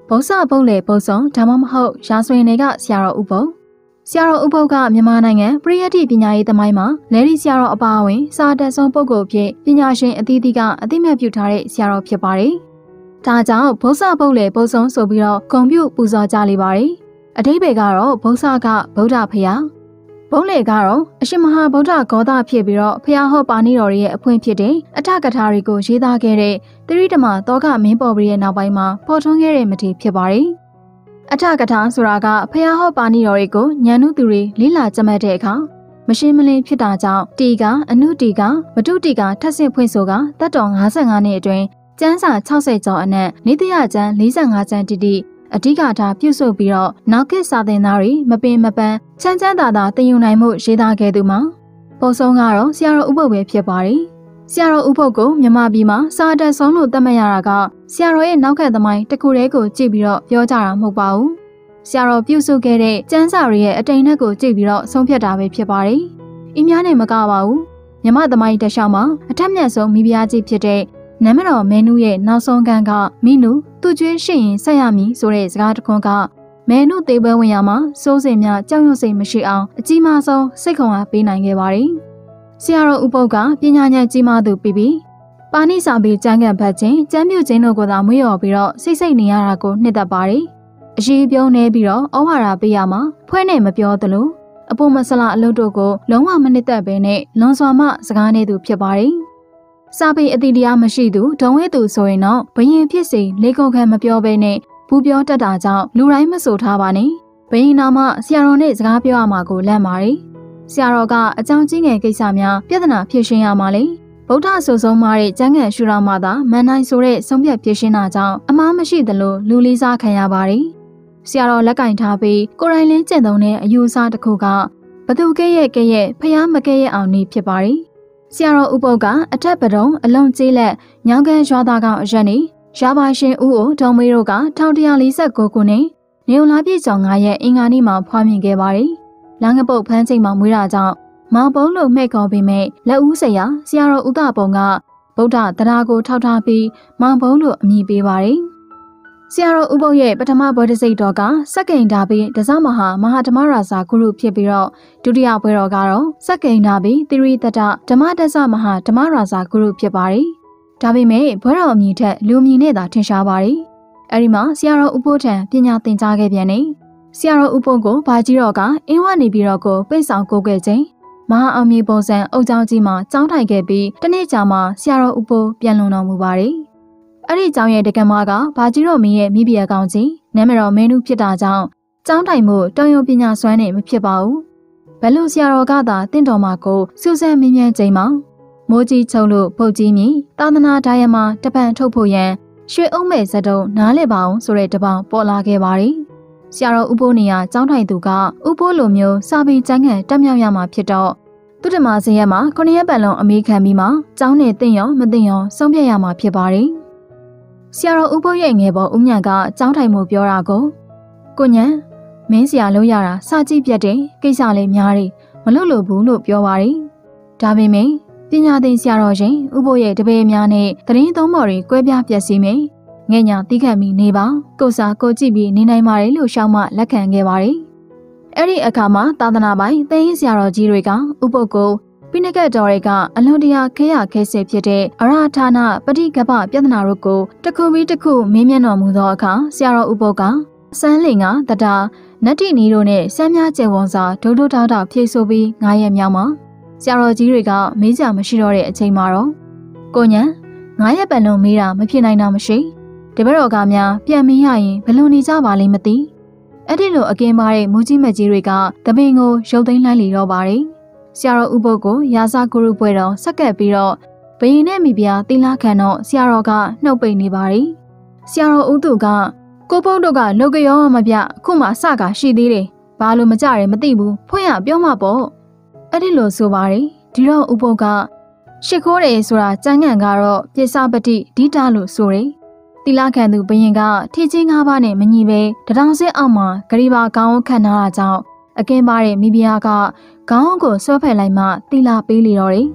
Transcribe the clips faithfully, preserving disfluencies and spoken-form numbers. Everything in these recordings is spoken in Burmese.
ဗုဒ္ဓဘုတ်လေပုတ်ဆောင်ဒါမှမဟုတ်ရာဇဝင်တွေကဆရာတော်ဥပုပ်ဆရာတော်ဥပုပ်ကမြန်မာနိုင်ငံပရိယတ္တိပညာရေးသမိုင်းမှာလဲဒီဆရာတော်အပါအဝင်စာတတ်ဆုံးပုဂ္ဂိုလ်ဖြစ်ပညာရှင်အသီးသီးကအသိမှတ်ပြုထားတဲ့ဆရာတော်ဖြစ်ပါတယ်။ဒါကြောင့်ဗုဒ္ဓဘုတ်လေပုတ်ဆောင်ဆိုပြီးတော့ဂုဏ်ပြုပူဇော်ကြလေပါတယ်။အဓိပ္ပာယ်ကတော့ဗုဒ္ဓကဗုဒ္ဓဖရာဘုံလေကတော့အရှင်မဟာဗုဒ္ဓဂေါသဖြစ်ပြီးတော့ဖျားဟောပါဏိတော်ရဲ့အဖွင့်ဖြစ်တဲ့အထကထာတွေကိုရေးသားခဲ့တဲ့သရိဓမ္မသောကမင်းပေါ်ပြီးရဲ့နောက်ပိုင်းမှာပေါ်ထွန်းခဲ့တဲ့မထေဖြစ်ပါတယ်။အထကထာဆိုတာကဖျားဟောပါဏိတော်တွေကိုဉာဏ်နုသူတွေလိလာကြမှတ်တဲ့အခါမရှင်းမလင်းဖြစ်တာကြောင့်တီကအနုတီကမတုတီကထပ်ဆင့်ဖွင့်ဆိုကတတ်တော်၅၅နှစ်အတွင်းကျမ်းစာ၆၀ကျော်အနက်နိတယကျမ်း၄၅ကျမ်းတိတိအဓိကထားပြုစုပြီးတော့နောက်ခေတ်စာသင်သားတွေမပင်မပန်းချမ်းချမ်းသာသာသင်ယူနိုင်မှုရေးသားခဲ့သူမှာပုံဆုံးကတော့ဆရာတော်ဥပုပ်ပဲဖြစ်ပါတယ်။ဆရာတော်ဥပုပ်ကိုမြန်မာပြည်မှာစာတတ်ဆုံးလို့သတ်မှတ်ရတာကဆရာတော်ရဲ့နောက်ခေတ်သမိုင်းတစ်ခုတည်းကိုကြည့်ပြီးတော့ပြောကြတာမဟုတ်ပါဘူး။ဆရာတော်ပြုစုခဲ့တဲ့ကျမ်းစာတွေရဲ့အတိမ်အနက်ကိုကြည့်ပြီးတော့ဆုံးဖြတ်တာပဲဖြစ်ပါတယ်။အင်းများနဲ့မကပါဘူး။မြန်မာသမိုင်းတစ်လျှောက်မှာအထက်မြတ်ဆုံးမိဖုရားကြီးဖြစ်တဲ့နမတော်မဲနုရဲ့နောက်ဆုံးကန်းကမိနုသူကျွေးရှိရင်ဆက်ရမည်ဆိုတဲ့စကားတစ်ခွန်းကမဲနုသေးပွဲဝင်ရမှာစိုးစိမ်များကြောက်ရွံ့စိတ်မရှိအောင်အကြီးမားဆုံးစိတ်ခွန်အားပေးနိုင်ခဲ့ပါတယ်။ဆရာတော်ဥပုပ်ကပညာဉာဏ်ကြီးမားသူပြီးပြီးပါဏိစာပေကျမ်းဂန်ဖတ်ခြင်းကျမ်းပြုခြင်းတို့ကိုသာမွေးလျော်ပြီးတော့စိတ်စိတ်နေရတာကိုနှစ်သက်ပါတယ်။အရေးပြုံးနေပြီးတော့ဩဝါဒပေးရမှာဖွဲ့နဲ့မပြောသလိုအပေါ်မဆလာအလုပ်တို့ကိုလုံးဝမနှစ်သက်ဘဲနဲ့လွန်စွာမှစကားနေသူဖြစ်ပါတယ်။စာပေအတိတရားမရှိသူဒုံဝဲသူဆိုရင်တော့ဘယင်ဖြစ်စီလေကုန်ခံမပြောဘဲနဲ့ဘူးပြောတတ်တာကြောင့်လူတိုင်းမဆိုထားပါနဲ့ဘယင်နာမှဆရာတော်နဲ့စကားပြောရမှာကိုလန့်ပါတယ်ဆရာတော်ကအကြောင်းကြီးငယ်ကိစ္စများပြဿနာဖြေရှင်းရမှာလေဗုဒ္ဓဆိုဆုံးမှာတဲ့ကျမ်းဂန်ရှုတော်မှာသာမန်နိုင်ဆိုတဲ့ဆုံးဖြတ်ဖြေရှင်းတာကြောင့်အမှားမရှိသလိုလူလေးစားခံရပါတယ်ဆရာတော်လက်ကင်ထားပြီးကိုရိုင်းလင်းကျင့်သုံးတဲ့အယူအဆတစ်ခုကဘသူကဲ့ရဲ့ကဲ့ရဲ့ဖျားမကဲ့ရဲ့အောင်နေဖြစ်ပါတယ်ဆရာတော်ဥပုပ်ကအထက်ပတုံအလုံးကျေးလက်ညောင်ကန်ရွာသားကောင်အရက်နေရပါရှင်ဦးကိုဒေါ်မေတို့က၁၉၄၉ခုနှစ်နေုံလာပြည့်ကျော်၅ရက်အင်္ဂါနေ့မှာဖွားမြင်ခဲ့ပါတယ်။လမ်းကပုတ်ဖမ်းချိန်မှာမွေးတာကြောင့်မောင်ပုံးလို့မှဲ့ခေါ်ပြီးမဲ့လက်ဦးဆရာဆရာတော်ဥဒပုံကဗုဒ္ဓတရားကိုထောက်ထားပြီးမောင်ပုံးလို့အမည်ပေးပါတယ်။ဆရာတော်ဥပုပ်ရဲ့ပထမဘွဲတစိတ်တော်ကစက္ကိန်ဓာဘိဒဇမဟာမဟာဓမ္မရာဇာဂုရုဖြစ်ပြီးတော့ဒုတိယဘွဲတော်ကတော့စက္ကိန်ဓာဘိသီရိတတဓမ္မတဇမဟာဓမ္မရာဇာဂုရုဖြစ်ပါတယ်။ဒါပေမဲ့ဘွဲတော်အမည်ထက်လူအမည်နဲ့သာထင်ရှားပါတယ်။အဲဒီမှာဆရာတော်ဥပုပ်ထံပညာသင်ကြားခဲ့ပြန်နေဆရာတော်ဥပုပ်ကိုဘာကြီးတော်ကအင်းဝနေပြီးတော့ကိုပိတ်ဆောင်ကိုခဲ့ခြင်းမဟာအောင်မြေပုံစံအုပ်ကျောင်းကြီးမှာကျောင်းထိုင်ခဲ့ပြီးတနေ့ကြာမှဆရာတော်ဥပုပ်ပြန်လွန်တော်မူပါတယ်။အဲ့ဒီကျောင်းရဲ့တက္ကမကဘာကြီးတော်မင်းရဲ့မိဖုရားကောင်းကြီးနမတော်မင်းနုဖြစ်တာကြောင့်ကျောင်းတိုင်မှုတုံယုံပညာစွမ်းနဲ့မဖြစ်ပါဘူး။ဘလို့ဆရာတော်ကသာတင့်တော်မှာကိုစူးစမ်းမြင်းမြန်းချိန်မှာမိုးကြီးချုံလို့ပုတ်ကြီးမြည်သာသနာဒါယမှာတပံထုတ်ဖို့ရန်ရွှေအုံးမဲ့ဇတုံနားလည်ပါအောင်ဆိုတဲ့တပေါင်းပေါ်လာခဲ့ပါတယ်။ဆရာတော်ဥပုပ်နေရကျောင်းထိုင်သူကဥပုပ်လိုမျိုးစာပေကျမ်းဂန်တက်မြောက်ရမှာဖြစ်တော့သူတမစင်ရက်မှာခုနှစ်ရက်ပတ်လုံးအမေခံပြီးမှကျောင်းနဲ့တင့်ရောမတင့်ရောဆုံးဖြတ်ရမှာဖြစ်ပါတယ်။ဆရာတော်ဥပုပ်ရဲ့ငယ်ပေါ်ဦးညံကကျောင်းထိုင်မှုပြောတာကိုကိုညံမင်းဆရာလို့ရတာစာကြည့်ပြတ်တယ်ကိစ္စလေးများတယ်မလုပ်လို့ဘူးလို့ပြောပါတယ်။ဒါပေမဲ့ပညာသင်ဆရာတော်ရှင်ဥပုပ်ရဲ့တပည့်များနဲ့တရင်သုံးမော်တွေကွဲပြားပြက်စီးမယ်။ငဲ့ညာတိခတ်ပြီးနေပါကိုစာကိုကြည့်ပြီးနေနိုင်ပါတယ်လို့ရှောက်မှလက်ခံခဲ့ပါတယ်။အဲ့ဒီအခါမှာသာသနာပိုင်သင်ရင်ဆရာတော်ကြီးတွေကဥပုပ်ကိုပိဏကတ်တော်တွေကအလွန်တရာခဲရခဲစစ်ဖြစ်တဲ့အရာဌာနပဋိကပ္ပပြဿနာတို့ကိုတစ်ခုပြီးတစ်ခုမင်းမျက်တော်မူသောအခါဆရာတော်ဥပုပ်ကစမ်းလင်ကတတာနတ္တိနီတို့နဲ့စမ်းများကျယ်ဝန်းစာဒုဒုထောက်ထောက်ဖြည့်ဆိုပြီးငါးရက်မြောက်မှာဆရာတော်ကြီးတွေကမေးကြမရှိတော့တဲ့အချိန်မှာတော့ကိုညံငါးရက်ပတ်လုံးမေးတာမဖြစ်နိုင်တာမရှိတပည့်တော်ကများပြန်မေးရရင်ဘယ်လိုနေကြပါလိမ့်မသိအဲ့ဒီလိုအကင်းပါတဲ့မူကြီးမကြီးတွေကတပင်ကိုရုပ်သိမ်းလိုက်လေတော့ပါတယ်ဆရာတော်ဥပုပ်ကိုရာဇဂုရုပွဲတော်ဆက်ကပ်ပြီးတော့ဘယင်နဲ့မိဖုရားသီလခံတော့ဆရာတော်ကနှုတ်ပိတ်နေပါတယ်ဆရာတော်ဥသူကကိုပုန်းတို့ကလောကရောမပြအခုမှအစကရှိသေးတယ်ဘာလို့မကြရဲမသိဘူးဖွင့်ရပြောမှာပေါ့အဲ့ဒီလိုဆိုပါတယ်ဒီတော့ဥပုပ်ကရှ िख ိုးတယ်ဆိုတာကျမ်းဂန်ကတော့ပြေစာပတိဒိတာလို့ဆိုတယ်သီလခံသူဘယင်ကထီချင်းငါးပါးနဲ့မညီပဲတထောင်စစ်အောက်မှာဂရီပါကောင်းခံထားတာကြောင့်အကင်းပါတဲ့မိဖုရားကခေါင်းကိုဆွဲဖက်လိုက်မှသီလပေးလေတော့တယ်မိ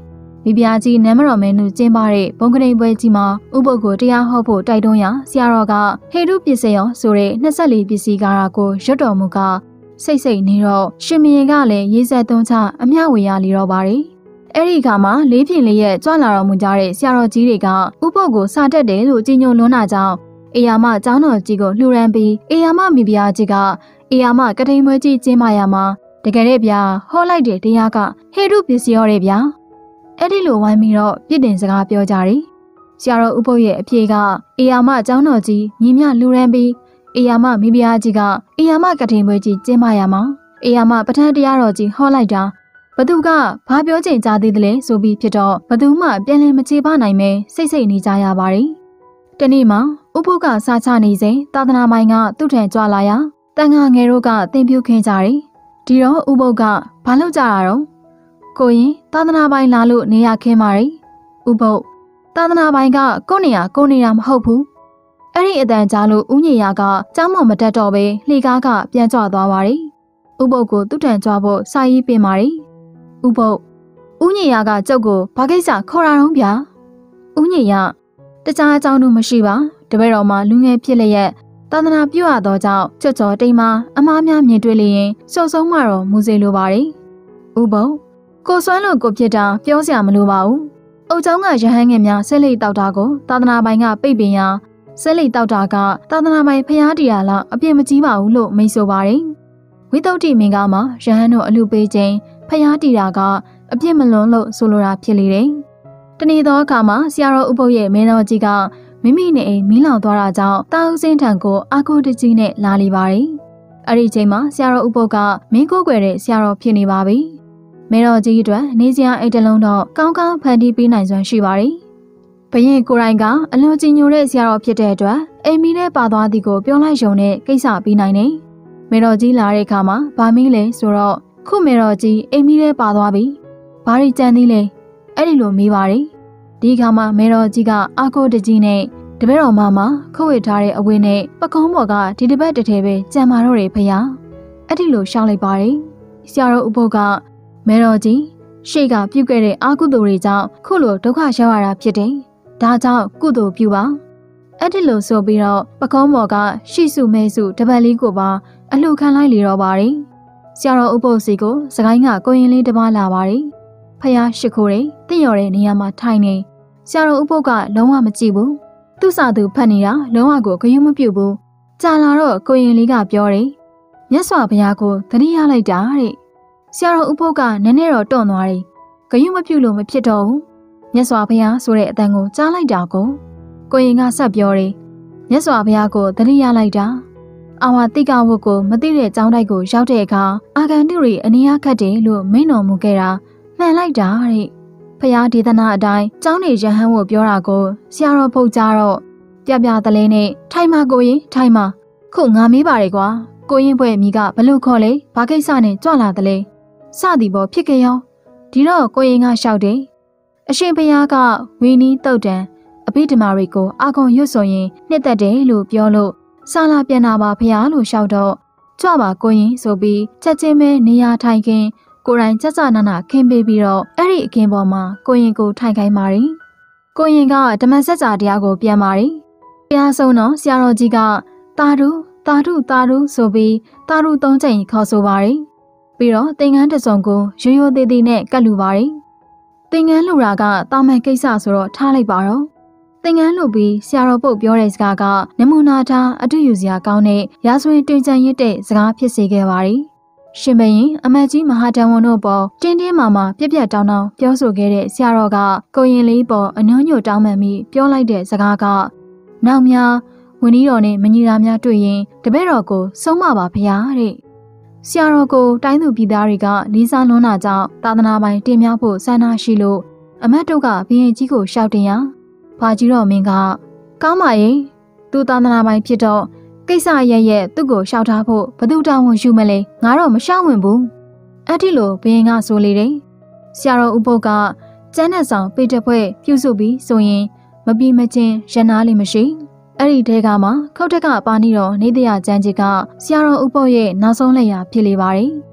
မိဖုရားကြီးနမ်းမတော်မင်းတို့ကျင်းပတဲ့ဘုံကတိန်ပွဲကြီးမှာဥပုပ်ကိုတရားဟောဖို့တိုက်တွန်းရာဆရာတော်ကဟေတုပစ္စယောဆိုတဲ့နှစ်ဆယ့်လေးပစ္စည်းကားကိုရွတ်တော်မူကစိတ်စိတ်နေတော့ရှင်မင်းကလည်းရေးဆက်သွန်းချအမျှဝေရလီတော့ပါတယ်။အဲ့ဒီအခါမှာလေးပြင်လေးရဲ့ကြွလာတော်မူကြတဲ့ဆရာတော်ကြီးတွေကဥပုပ်ကိုစာတက်တယ်လို့ကြီးညိုလွန်းတာကြောင့်အေယာမကျောင်းတော်ကြီးကိုလှူရန်ပြီးအေယာမမိဖုရားကြီးကအေယာမကတိန်ပွဲကြီးကျင်းပရမှာတကယ်တဲ့ဗျာဟောလိုက်တဲ့တရားကဟေတုပစ္စယောတဲ့ဗျာအဲ့ဒီလိုဝိုင်းပြီးတော့ပြစ်တင်စကားပြောကြတယ်ဆရာတော်ဥပုပ်ရဲ့အဖြေကအေယာမကျောင်းတော်ကြီးညီမြလှူရန်ပြီးအေယာမမိဖုရားကြီးကအေယာမကတိန်ပွဲကြီးကျင်းပရမှာအေယာမပဋ္ဌာန်းတရားတော်ကြီးဟောလိုက်တာဘသူကဘာပြောချင်ကြသေးတယ်လဲဆိုပြီးဖြစ်တော့ဘသူမှပြန်လည်မချေပနိုင်ပဲစိတ်စိတ်နေကြရပါတယ်တနေ့မှာဥပုပ်ကစားချနေစဉ်သာသနာမိုင်းကသူ့ထံကြွလာရာတန်ခါငယ်တို့ကသင်ပြုခင်းကြတယ်ဒီတော့ဥပုပ်ကဘာလုပ်ကြတာတော့ကိုရင်သာသနာပိုင်လာလို့နေရခင်းပါရီဥပုပ်သာသနာပိုင်ကကိုနေရကိုနေတာမဟုတ်ဘူးအဲ့ဒီအတန်ကြားလို့ဦးညေရကကျောင်းမမတက်တော့ပဲလှေကားကပြန်ကြွသွားပါရီဥပုပ်ကိုသူ့ထံကြွဖို့စာရေးပင်ပါရီဥပုပ်ဦးညေရကကျုပ်ကိုဘာကိစ္စခေါ်တာတော့ဗျာဦးညေရတခြားအကြောင်းတို့မရှိပါတပည့်တော်မှာလူငယ်ဖြစ်လျက်သာသနာပြုရသောကြောင့်ကြွကြော်တိမ်မှာအမားများမြင်တွေ့လျင်စုံဆုံးမှတော့မူစေလိုပါရီဥပုပ်ကိုစွမ်းလို့ကိုဖြစ်တာပြောစရာမလိုပါဘူး။အုတ်ချောင်းကရဟန်းငယ်များဆဲလိတ်တောက်တာကိုသာသနာပိုင်ကပိတ်ပင်ရာဆဲလိတ်တောက်တာကသာသနာပိုင်ဖျားတရားလားအပြစ်မကြီးပါဘူးလို့မိတ်ဆိုပါတယ်။ဝိသုဒ္ဓိမင်္ဂမှာရဟန်းတို့အလူပေးခြင်းဖျားတရားကအပြစ်မလွန်လို့ဆိုလိုတာဖြစ်လေတယ်။တနေ့သောအခါမှာဆရာတော်ဥပုပ်ရဲ့မင်းတော်ကြီးကမိမိနဲ့အိမ်မီးလောင်သွားတာကြောင့်တာဦးစင်းထံကိုအာကိုတကြီးနဲ့လာလေပါတယ်။အဲ့ဒီချိန်မှာဆရာတော်ဥပုပ်ကမင်းကိုးကွယ်တဲ့ဆရာတော်ဖြစ်နေပါပြီ။မဲတော်ကြီးအတွက်နေစရာအိတ်တလုံးတော့ကောင်းကောင်းဖန်တီးပေးနိုင်စွမ်းရှိပါတယ်။ဘရင်ကိုရိုင်းကအလွန်ကြီးညိုတဲ့ဆရာတော်ဖြစ်တဲ့အတွက်အိမ်မီနဲ့ပါသွားသည်ကိုပြောလိုက်ရုံနဲ့ကိစ္စပြီးနိုင်တယ်။မဲတော်ကြီးလာတဲ့အခါမှာဗာမီးလဲဆိုတော့ခုမဲတော်ကြီးအိမ်မီနဲ့ပါသွားပြီ။ဘာရီကြံသေးလဲ။အဲ့ဒီလိုမေးပါတယ်။ဒီအခါမှာမဲတော်ကြီးကအာကိုတကြီးနဲ့တပည့်တော်မမခုတ်ဝေထားတဲ့အဝေးနဲ့ပကုံးပေါ်ကဒီတစ်ပတ်တထဲပဲကြံမာတော့တယ်ဖယား။အဲ့ဒီလိုရှောင်းလိုက်ပါတယ်။ဆရာတော်ဥပုပ်ကမဲတော်ကြီးရှေ့ကပြုတ်ခဲ့တဲ့အာကုသိုလ်တွေကြောင့်ခုလိုဒုက္ခရောက်ရတာဖြစ်တယ်။ဒါကြောင့်ကုသိုလ်ပြုပါ။အဲ့ဒီလိုဆိုပြီးတော့ပကုံးပေါ်ကရှိစုမဲစုတပတ်လေးကိုပါအလှခံလိုက်လေတော့ပါတယ်။ဆရာတော်ဥပုပ်စီကိုစကိုင်းကကိုရင်လေးတစ်ပါးလာပါတယ်။ဖယားရှိခိုးတယ်တင့်ရော်တဲ့နေရာမှာထိုင်နေဆရာတော်ဥပုပ်ကလုံးဝမကြည့်ဘူး။သူ့စာသူဖတ်နေတာလုံးဝကိုဂရုမပြုဘူး။ကြာလာတော့ကိုရင်လေးကပြောတယ်။မြတ်စွာဘုရားကိုသတိရလိုက်တာတဲ့။ဆရာတော်ဥပုပ်ကနည်းနည်းတော့တွန့်သွားတယ်။ဂရုမပြုလို့မဖြစ်တော့ဘူး။မြတ်စွာဘုရားဆိုတဲ့အတန်ကိုကြားလိုက်တာကိုကိုရင်ကဆက်ပြောတယ်။မြတ်စွာဘုရားကိုသတိရလိုက်တာ။အာဝတိကဝတ်ကိုမသိတဲ့ကျောင်းတိုက်ကိုရောက်တဲ့အခါအာဂန္တုတွေအနီးအားခတ်တယ်လို့မိန့်တော်မူခဲ့တာမှန်လိုက်တာတဲ့။ဖျားဒေသနာအတိုင်းကျောင်းနေရဟန်းကိုပြောတာကိုဆရာတော်ဖုတ်ကြတော့ပြပြတလဲနဲ့ထိုင်မကိုရင်ထိုင်မခုငါမေးပါလေကွာကိုရင်ဘွဲ့မိကဘလို့ခေါ်လဲဘာကိစ္စနဲ့ကြွလာတလဲစသည်ပေါ်ဖြစ်ကြရောဒီတော့ကိုရင်ကလျှောက်တယ်အရှင်ဖျားကဝီနီးတုတ်တန်အဘိဓမ္မာတွေကိုအာကုံရွတ်ဆိုရင်နှစ်သက်တယ်လို့ပြောလို့စာလာပြန်လာပါဖျားလို့လျှောက်တော့ကြွပါကိုရင်ဆိုပြီးချက်ချင်းပဲနေရာထိုင်ခင်းကိုယ်တိုင်ကြကြနာနာခင်းပေးပြီးတော့အဲ့ဒီအခင်းပေါ်မှာကိုရင်ကိုထိုင်ခိုင်းပါရီကိုရင်ကဓမ္မစကြာတရားကိုပြန်ပါရီတရားဆုံးတော့ဆရာတော်ကြီးကတာဓုတာဓုတာဓုဆိုပြီးတာဓုသုံးချိန်ခေါ်ဆိုပါရီပြီးတော့သင်္ကန်းတစ်စုံကိုရိုးရိုးသေးသေးနဲ့ကတ်လူပါရီသင်္ကန်းလူတာကတာမန်ကိစ္စဆိုတော့ထားလိုက်ပါတော့သင်္ကန်းလူပြီးဆရာတော်ပုတ်ပြောတဲ့စကားကနမူနာထားအတူယူစရာကောင်းတဲ့ရာဇဝင်တွင်ကြံရစ်တဲ့စကားဖြစ်စေခဲ့ပါရီရှင်ဘရင်အမတ်ကြီးမဟာတန်ဝန်တို့ပေါ်တင်းတင်းမာမာပြက်ပြက်တောင်းတောင်းပြောဆိုခဲ့တဲ့ဆရာတော်ကကိုရင်လေးပေါ်အနှုံးညို့တောင်းပန်ပြီးပြောလိုက်တဲ့စကားကနောက်များဝင်းကြီးတော်နဲ့မညီတာများတွေ့ရင်တပည့်တော်ကိုဆုံးမပါဖရာတဲ့ဆရာတော်ကိုတိုင်းသူပြည်သားတွေကလေးစားလွန်းတာကြောင့်သာသနာပိုင်တင်မြှောက်ဖို့ဆန္ဒရှိလို့အမတ်တို့ကဘရင်ကြီးကိုရှောက်တင်ရဘာကြီးတော်မင်းကကောင်းပါရဲ့သူသာသနာပိုင်ဖြစ်တော့ကိစ္စရရဲ့သူ့ကိုရှောက်ထားဖို့ဘသူတောင်းဝန်ယူမလဲငါတော့မရှောက်ဝင်ဘူးအဲ့ဒီလိုဘရင်ကဆိုလေတယ်ဆရာတော်ဥပုပ်ကကျန်းတဲ့ဆောင်ပေတပွဲပြုစုပြီးဆိုရင်မပြီးမချင်းရနာလေးမရှိအဲ့ဒီတဲကမှခောက်တက်ကပါနေတော့နေတရကျန်းကြီးကဆရာတော်ဥပုပ်ရဲ့နောက်ဆုံးလက်ရာဖြစ်လေပါတယ်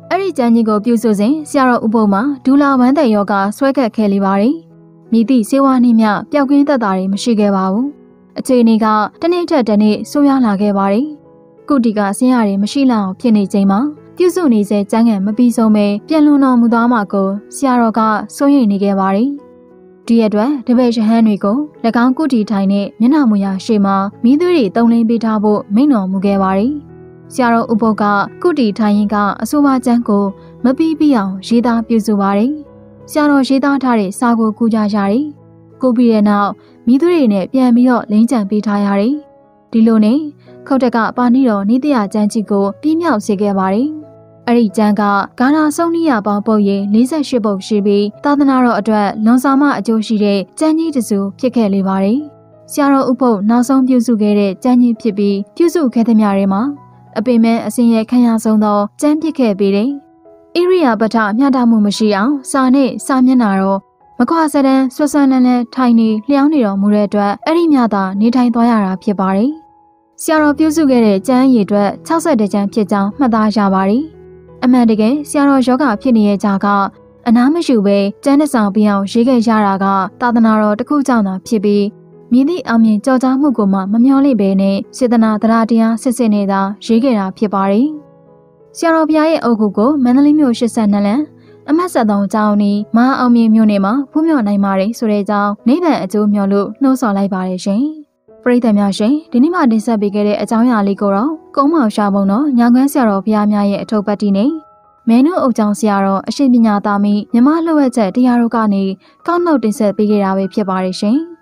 အဲ့ဒီကျမ်းကြီးကိုပြုစုစဉ်ဆရာတော်ဥပုပ်မှာဒူလာဝမ်းတဲ့ယောဂဆွဲကပ်ခဲ့လေပါတယ်။မိသည့်ဆေးဝါးနှင့်မျှပျောက်ကင်းသက်သာတွေမရှိခဲ့ပါဘူး။အခြေအနေကတနေ့ထက်တနေ့ဆိုးရွားလာခဲ့ပါတယ်။ကုတီကဆင်းရဲတွေမရှိလောက်ဖြစ်နေချိန်မှာပြုစုနေစေကျမ်းဂန်မပြီးဆုံးပဲပြန်လွန်တော်မူသွားမှကိုဆရာတော်ကစိုးရိမ်နေခဲ့ပါတယ်။ဒီအတွက်တပည့်ရဟန်းတွေကို၎င်းကုတီထိုင်နဲ့မျက်နှာမူရရှေ့မှာမိသွေးတွေတုံလင်းပေးထားဖို့မိန့်တော်မူခဲ့ပါတယ်။ဆရာတော်ဥပုပ်ကကုတီထိုင်ရင်ကအဆိုပါကျမ်းကိုမပြီးပြီးအောင်ရေးသားပြုစုပါတယ်။ဆရာတော်ရေးသားထားတဲ့စာကိုကူးကြရတယ်။ကိုပြီးတဲ့နောက်မိသွေးတွေနဲ့ပြန်ပြီးတော့လိမ့်ကြံပေးထားရတယ်။ဒီလိုနဲ့ခုတ်တက်ကပါဏိတော်နိတယကျမ်းကြီးကိုပြင်းမြောက်စေခဲ့ပါတယ်။အဲ့ဒီကျမ်းကဂါနာဆုံးနိယပေါင်းပုတ်ရင်၄၈ပုတ်ရှိပြီးသာသနာတော်အတွက်လွန်ဆောင်မအကျိုးရှိတဲ့ကျမ်းကြီးတစ်စုဖြစ်ခဲ့လေပါတယ်။ဆရာတော်ဥပုပ်နောက်ဆုံးပြုစုခဲ့တဲ့ကျမ်းကြီးဖြစ်ပြီးပြုစုခဲ့သမျှတွေမှာအပင်မဲအစင်ရဲ့ခံရဆုံးသောကျမ်းဖြစ်ခဲ့ပြီးတဲ့ဣရိယာပထမျှတမှုမရှိအောင်စာနဲ့စာမျက်နှာတော့မခွာစတဲ့ဆွဆွနန်းနဲ့ထိုင်နေလျှောင်းနေတော်မူတဲ့အတွက်အဲ့ဒီမြသာနေထိုင်သွားရတာဖြစ်ပါတယ်။ဆရာတော်ပြုစုခဲ့တဲ့ကျမ်းရည်အတွက်၆၁ကျမ်းဖြစ်ကြောင်းမှတ်သားရပါတယ်။အမှန်တကယ်ဆရာတော်ယောဂဖြစ်နေတဲ့ကြားကအနားမရှိပဲကျမ်းတစ်ဆောင်ပြအောင်ရေးခဲ့ရတာကသာသနာတော်တစ်ခုကြောင့်သာဖြစ်ပြီးမြည်သည့်အောင်မြင်ကြော်ကြားမှုကိုမှမမျှော်လင့်ပဲနဲ့စေတနာတရားတရားစစ်စစ်နေတာရေးခဲ့တာဖြစ်ပါတယ်။ဆရာတော်ဘုရားရဲ့အုပ်ကုကိုမန္တလေးမြို့၈၂လမ်းအမတ်ဆက်သောကျောင်းနီးမဟာအောင်မြင်မြို့နယ်မှာဖူးမြော်နိုင်ပါတယ်ဆိုတဲ့အကြောင်းနိဗ္ဗာန်အကျိုးမျှော်လို့နှိုးဆော်လိုက်ပါတယ်ရှင်။ပရိသတ်များရှင်ဒီနေ့မှတင်ဆက်ပေးခဲ့တဲ့အကြောင်းအရာလေးကိုတော့ကုန်းမောင်ရှားပုံတော်ညာခွန်းဆရာတော်ဘုရားများရဲ့အထုပ်ပတ်တီနဲ့မဲနုအုပ်ကျောင်းဆရာတော်အရှင်ပညာသားမိမြမလှုပ်ဝက်ချက်တရားတို့ကနေကောက်နှုတ်တင်ဆက်ပေးခဲ့တာပဲဖြစ်ပါတယ်ရှင်။